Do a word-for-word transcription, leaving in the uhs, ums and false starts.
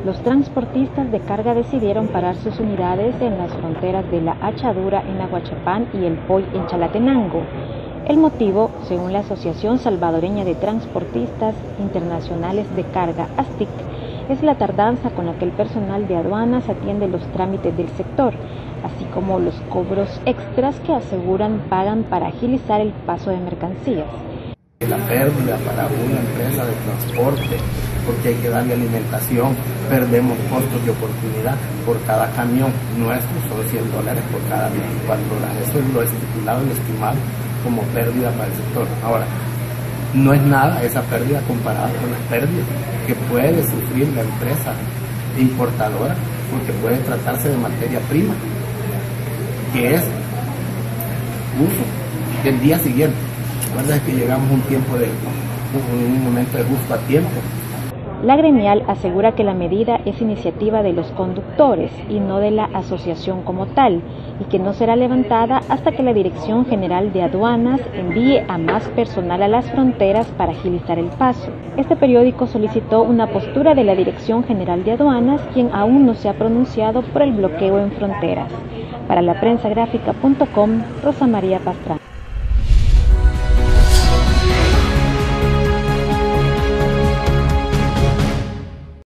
Los transportistas de carga decidieron parar sus unidades en las fronteras de La Achadura en Aguachapán y El Poy en Chalatenango. El motivo, según la Asociación Salvadoreña de Transportistas Internacionales de Carga, ASTIC, es la tardanza con la que el personal de aduanas atiende los trámites del sector, así como los cobros extras que aseguran pagan para agilizar el paso de mercancías. La pérdida para una empresa de transporte, porque hay que darle alimentación, perdemos costos de oportunidad por cada camión nuestro, son cien dólares por cada veinticuatro horas. Eso es lo estipulado y estimado como pérdida para el sector. Ahora, no es nada esa pérdida comparada con las pérdidas que puede sufrir la empresa importadora, porque puede tratarse de materia prima, que es uso del día siguiente. La verdad es que llegamos a un tiempo de, un momento de justo a tiempo. La gremial asegura que la medida es iniciativa de los conductores y no de la asociación como tal, y que no será levantada hasta que la Dirección General de Aduanas envíe a más personal a las fronteras para agilizar el paso. Este periódico solicitó una postura de la Dirección General de Aduanas, quien aún no se ha pronunciado por el bloqueo en fronteras. Para la prensa gráfica punto com, Rosa María Pastrana.